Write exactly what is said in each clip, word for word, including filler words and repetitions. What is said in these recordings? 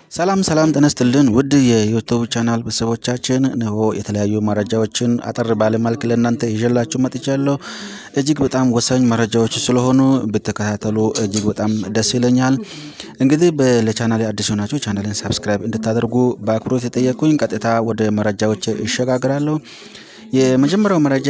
ሰላም ሰላም ተነስተልን ውድ የዩቲዩብ ቻናል በሰቦቻችን ነው የተለያዩ መረጃዎችን አጠር ባለ መልኩ ለእናንተ ይዤላችሁ መጥቻለሁ። እጅግ በጣም ወሳኝ መረጃዎች ስለሆኑ ብትከታተሉ እጅግ በጣም ደስ ይለኛል። እንግዲህ በለቻናሌ አዲስ ሆናችሁ ቻናሌን ሰብስክራይብ እንድታደርጉ በአክብሮት የተጠየቁኝ ቀጥታ ወደ መረጃዎች ይሸጋግራለሁ። የመጀመሪያው መረጃ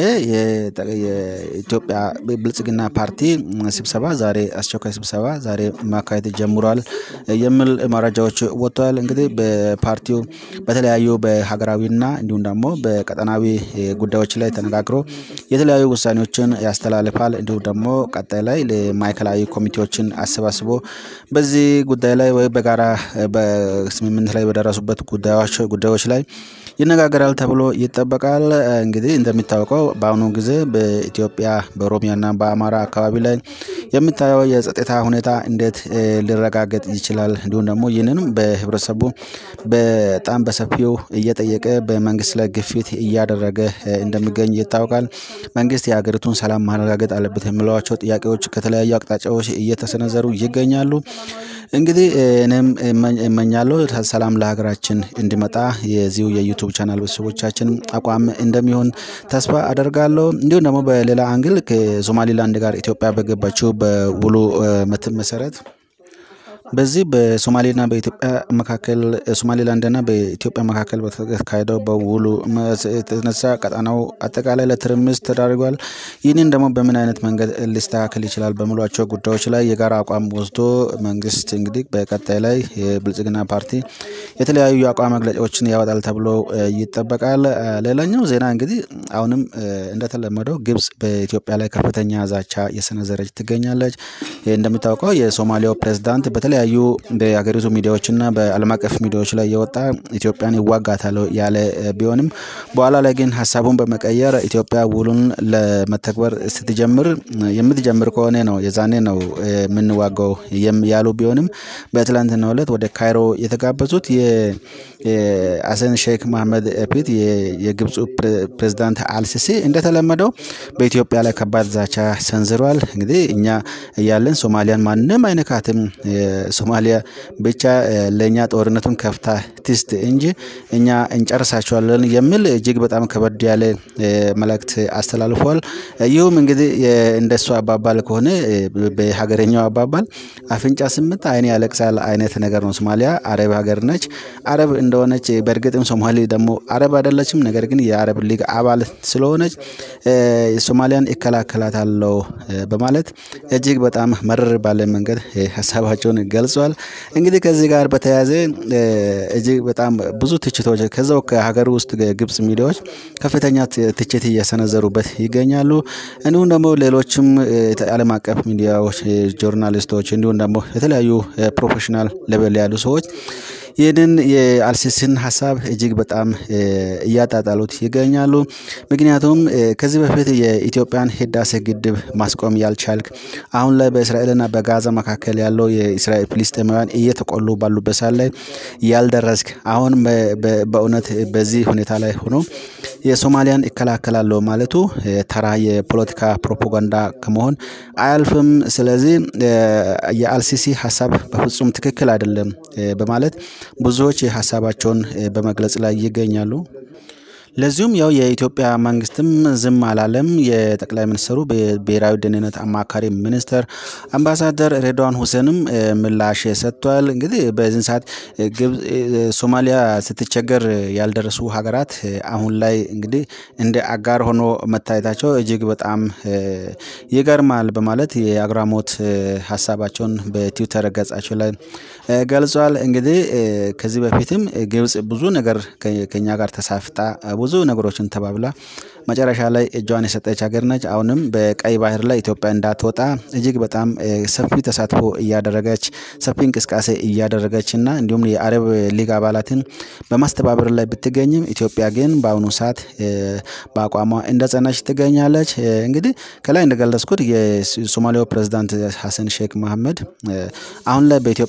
የኢትዮጵያ ብልጽግና ፓርቲ ስብሰባ ዛሬ አስቸኳይ ስብሰባ ዛሬ ማካሄድ ጀምሯል የሚል መረጃዎች ወጥቷል። እንግዲህ በፓርቲው በተለያዩ በሀገራዊና እንዲሁም ደግሞ በቀጠናዊ ጉዳዮች ላይ ተነጋግሮ የተለያዩ ውሳኔዎችን ያስተላልፋል። እንዲሁም ደግሞ ቀጣይ ላይ ለማዕከላዊ ኮሚቴዎችን አሰባስቦ በዚህ ጉዳይ ላይ ወይ በጋራ በስምምነት ላይ በደረሱበት ጉዳዮች ጉዳዮች ላይ ይነጋገራል ተብሎ ይጠበቃል። እንግዲህ እንደሚታወቀው በአሁኑ ጊዜ በኢትዮጵያ በኦሮሚያና በአማራ አካባቢ ላይ የሚታየው የጸጥታ ሁኔታ እንዴት ሊረጋገጥ ይችላል እንዲሁም ደግሞ ይህንንም በህብረተሰቡ በጣም በሰፊው እየጠየቀ በመንግስት ላይ ግፊት እያደረገ እንደሚገኝ ይታወቃል። መንግስት የሀገሪቱን ሰላም ማረጋገጥ አለበት የሚሏቸው ጥያቄዎች ከተለያዩ አቅጣጫዎች እየተሰነዘሩ ይገኛሉ። እንግዲህ እኔም እመኛለሁ ሰላም ለሀገራችን እንዲመጣ የዚሁ የዩቲዩብ ቻናል በሰቦቻችን አቋም እንደሚሆን ተስፋ አደርጋለሁ። እንዲሁም ደግሞ በሌላ አንግል ከሶማሊላንድ ጋር ኢትዮጵያ በገባችው በውሉ መሰረት በዚህ በሶማሊና በኢትዮጵያ መካከል ሶማሊላንድና በኢትዮጵያ መካከል በተካሄደው በውሉ የተነሳ ቀጣናው አጠቃላይ ለትርምስ ተዳርጓል። ይህንን ደግሞ በምን አይነት መንገድ ሊስተካከል ይችላል በሚሏቸው ጉዳዮች ላይ የጋራ አቋም ወስዶ መንግስት እንግዲህ በቀጣይ ላይ የብልጽግና ፓርቲ የተለያዩ አቋም መግለጫዎችን ያወጣል ተብሎ ይጠበቃል። ሌላኛው ዜና እንግዲህ አሁንም እንደተለመደው ግብጽ በኢትዮጵያ ላይ ከፍተኛ ዛቻ የሰነዘረች ትገኛለች። እንደሚታወቀው የሶማሊያው ፕሬዝዳንት በተለያዩ በሀገሪቱ ሚዲያዎችና በዓለም አቀፍ ሚዲያዎች ላይ የወጣ ኢትዮጵያን ይዋጋታል ያለ ቢሆንም በኋላ ላይ ግን ሐሳቡን በመቀየር ኢትዮጵያ ውሉን ለመተግበር ስትጀምር የምትጀምር ከሆነ ነው የዛኔ ነው የምንዋጋው ያሉ ቢሆንም በትላንትናው ዕለት ወደ ካይሮ የተጋበዙት የሐሰን ሼክ መሐመድ ፊት የግብጽ ፕሬዝዳንት አልሲሲ እንደተለመደው በኢትዮጵያ ላይ ከባድ ዛቻ ሰንዝሯል። እንግዲህ እኛ ያለን ሶማሊያን ማንንም አይነካትም ሶማሊያ ብቻ ለኛ ጦርነቱን ከፍታ ትስት እንጂ እኛ እንጨርሳቸዋለን የሚል እጅግ በጣም ከበድ ያለ መልእክት አስተላልፏል። ይሁም እንግዲህ እንደሱ አባባል ከሆነ በሀገረኛው አባባል አፍንጫ ስምንት አይን ያለቅሳል አይነት ነገር ነው። ሶማሊያ አረብ ሀገር ነች። አረብ እንደሆነች በእርግጥም ሶማሊ ደግሞ አረብ አይደለችም። ነገር ግን የአረብ ሊግ አባል ስለሆነች ሶማሊያን ይከላከላታለው በማለት እጅግ በጣም መረር ባለ መንገድ ሐሳባቸውን ገልጿል። እንግዲህ ከዚህ ጋር በተያያዘ እጅግ በጣም ብዙ ትችቶች ከዛው ከሀገር ውስጥ ግብጽ ሚዲያዎች ከፍተኛ ትችት እየሰነዘሩበት ይገኛሉ። እንዲሁም ደግሞ ሌሎችም ዓለም አቀፍ ሚዲያዎች ጆርናሊስቶች እንዲሁም ደግሞ የተለያዩ ፕሮፌሽናል ሌቨል ያሉ ሰዎች ይህንን የአልሲሲን ሐሳብ እጅግ በጣም እያጣጣሉት ይገኛሉ። ምክንያቱም ከዚህ በፊት የኢትዮጵያን ህዳሴ ግድብ ማስቆም ያልቻልክ አሁን ላይ በእስራኤልና በጋዛ መካከል ያለው የእስራኤል ፍልስጤማውያን እየተቆሉ ባሉበት ሰዓት ላይ ያልደረስክ አሁን በእውነት በዚህ ሁኔታ ላይ ሆኖ የሶማሊያን ይከላከላለው ማለቱ ተራ የፖለቲካ ፕሮፓጋንዳ ከመሆን አያልፍም። ስለዚህ የአልሲሲ ሐሳብ በፍጹም ትክክል አይደለም በማለት ብዙዎች ሐሳባቸውን በመግለጽ ላይ ይገኛሉ። ለዚሁም ያው የኢትዮጵያ መንግስትም ዝም አላለም። የጠቅላይ ሚኒስትሩ በብሔራዊ ደህንነት አማካሪ ሚኒስተር አምባሳደር ሬድዋን ሁሴንም ምላሽ ሰጥቷል። እንግዲህ በዚህ ሰዓት ሶማሊያ ስትቸገር ያልደረሱ ሀገራት አሁን ላይ እንግዲህ እንደ አጋር ሆኖ መታየታቸው እጅግ በጣም ይገርማል በማለት የአግራሞት ሐሳባቸውን በትዊተር ገጻቸው ላይ ገልጿል። እንግዲህ ከዚህ በፊትም ግብጽ ብዙ ነገር ከኛ ጋር ተሳፍጣ ብዙ ነገሮችን ተባብላ መጨረሻ ላይ እጇን የሰጠች ሀገር ነች። አሁንም በቀይ ባህር ላይ ኢትዮጵያ እንዳትወጣ እጅግ በጣም ሰፊ ተሳትፎ እያደረገች ሰፊ እንቅስቃሴ እያደረገችና እንዲሁም የአረብ ሊግ አባላትን በማስተባበር ላይ ብትገኝም ኢትዮጵያ ግን በአሁኑ ሰዓት በአቋሟ እንደጸናች ትገኛለች። እንግዲህ ከላይ እንደገለጽኩት የሶማሊያው ፕሬዝዳንት ሐሰን ሼክ መሐመድ አሁን ላይ በኢትዮጵያ ላይ ጦርነት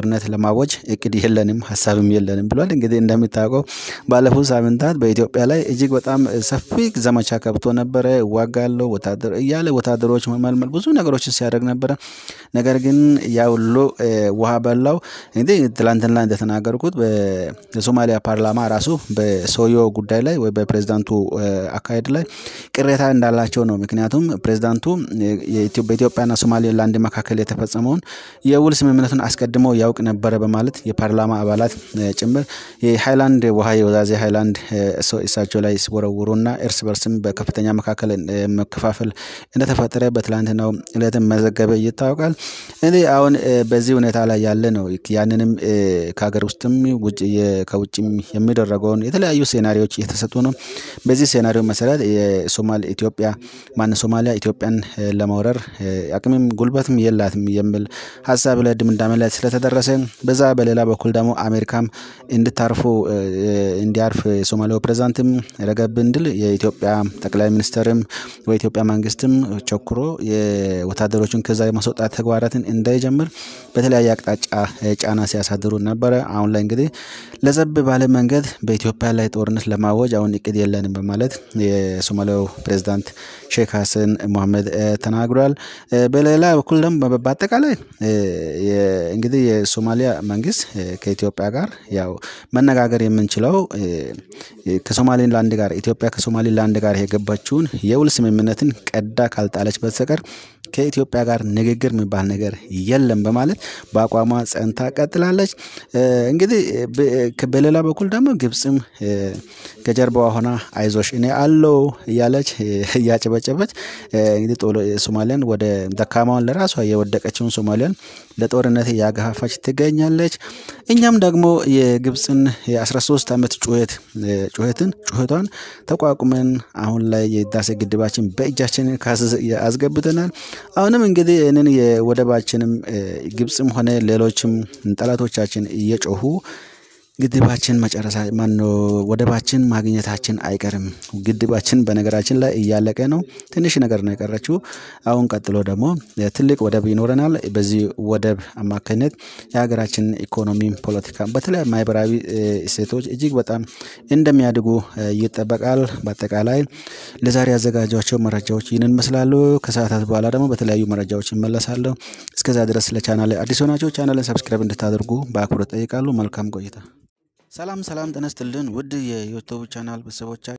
ጦርነት ለማወጅ እቅድ የለንም ሐሳብም የለንም ብሏል። እንግዲህ እንደሚታወቀው ባለፉት ሳምንታት በኢትዮጵያ ላይ እጅግ በጣም ሰፊ ዘመቻ ከብቶ ነበረ። ዋጋለው ወታደር እያለ ወታደሮች መመልመል ብዙ ነገሮችን ሲያደርግ ነበረ። ነገር ግን ያው ሁሉ ውሃ በላው። እንግዲህ ትላንትና እንደተናገርኩት በሶማሊያ ፓርላማ ራሱ በሶዮ ጉዳይ ላይ ወይ በፕሬዝዳንቱ አካሄድ ላይ ቅሬታ እንዳላቸው ነው። ምክንያቱም ፕሬዝዳንቱ በኢትዮጵያና ሶማሌላንድ መካከል የተፈጸመውን የውል ስምምነቱን አስቀድመው ያውቅ ነበር በማለት የፓርላማ አባላት ጭምር የሃይላንድ ውሃ የወዛዜ ሃይላንድ እሳቸው ላይ ሲወረውሩና እርስ በርስም በከፍተኛ መካከል መከፋፈል እንደተፈጠረ በትላንትናው ዕለት መዘገበ ይታወቃል። እንዴ አሁን በዚህ ሁኔታ ላይ ያለ ነው። ያንንም ከሀገር ውስጥም ውጭ ከውጭም የሚደረገውን የተለያዩ ሴናሪዎች እየተሰጡ ነው። በዚህ ሴናሪዮ መሰረት የሶማሌ ኢትዮጵያ ማን ሶማሊያ ኢትዮጵያን ለማውረር አቅምም ጉልበትም የላትም የሚል ሐሳብ ላይ ድምዳሜ ላይ ስለተደረሰ በዛ በሌላ በኩል ደግሞ አሜሪካም እንድታርፉ እንዲያርፍ ሶማሌው ፕሬዝዳንትም ረገብ እንድል የኢትዮጵያ ጠቅላይ ሚኒስትርም ወይ ኢትዮጵያ መንግስትም ቸኩሮ የወታደሮችን ከዛ የማስወጣት ተግባራትን እንዳይጀምር በተለያየ አቅጣጫ ጫና ሲያሳድሩ ነበር። አሁን ላይ እንግዲህ ለዘብ ባለ መንገድ በኢትዮጵያ ላይ ጦርነት ለማወጅ አሁን እቅድ የለንም በማለት የሶማሌው ፕሬዝዳንት ሼክ ሐሰን መሐመድ ተናግሯል። በሌላ በኩል ደግሞ በአጠቃላይ እንግዲህ የሶማሊያ መንግስት ከኢትዮጵያ ጋር ያው መነጋገር የምንችለው ከሶማሌላንድ ጋር ኢትዮጵያ ከሶማሌላንድ ጋር የገባችውን የውል ስምምነትን ቀዳ ካልጣለች በስተቀር ከኢትዮጵያ ጋር ንግግር የሚባል ነገር የለም በማለት በአቋሟ ጸንታ ቀጥላለች። እንግዲህ በሌላ በኩል ደግሞ ግብጽም ከጀርባዋ ሆና አይዞሽ እኔ አለው ያለች ያጨበጨበች እንግዲህ ሶማሊያን ወደ ደካማውን ለራሷ የወደቀችውን ሶማሊያን ለጦርነት ያጋፋች ትገኛለች። እኛም ደግሞ የግብጽን የ13 አመት ጩኸት ጩኸትን ጩኸቷን ተቋቁመን አሁን ላይ የህዳሴ ግድባችን በእጃችን አስገብተናል። አሁንም እንግዲህ እነን የወደባችንም ግብጽም ሆነ ሌሎችም ጠላቶቻችን እየጮሁ ግድባችን መጨረሻ ማን ነው ወደባችን ማግኘታችን አይቀርም። ግድባችን በነገራችን ላይ እያለቀ ነው። ትንሽ ነገር ነው የቀረችው። አሁን ቀጥሎ ደግሞ ትልቅ ወደብ ይኖረናል። በዚህ ወደብ አማካኝነት የሀገራችን ኢኮኖሚ ፖለቲካ በተለይ ማህበራዊ እሴቶች እጅግ በጣም እንደሚያድጉ ይጠበቃል። በአጠቃላይ ለዛሬ ያዘጋጇቸው መረጃዎች ይህንን መስላሉ። ከሰዓታት በኋላ ደግሞ በተለያዩ መረጃዎች ይመለሳሉ። እስከዛ ድረስ ለቻናሌ አዲስ ሆናችሁ ቻናሌን ሰብስክራይብ እንድታደርጉ በአክብሮት ጠይቃለሁ። መልካም ቆይታ። ሰላም ሰላም ጤና ይስጥልን ውድ የዩቲዩብ ቻናል ቤተሰቦቻችን